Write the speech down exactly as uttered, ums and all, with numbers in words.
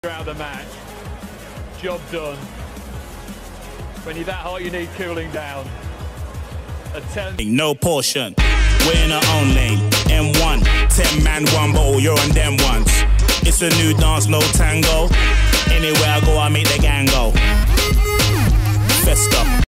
out of the match. Job done. When you're that hot, you need cooling down. A ten. No portion. We're in our own lane. M one. Ten man, one bottle. You're on them ones. It's a new dance, no tango. Anywhere I go, I make the gang go. Festa.